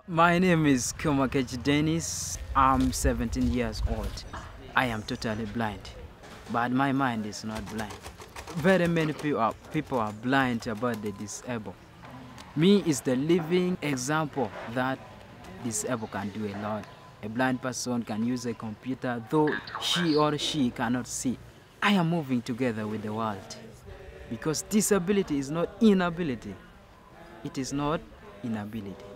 My name is Komakech Denis. I'm 17 years old. I am totally blind, but my mind is not blind. Very many people are blind about the disabled. Me is the living example that disabled can do a lot. A blind person can use a computer, though he or she cannot see. I am moving together with the world because disability is not inability. It is not inability.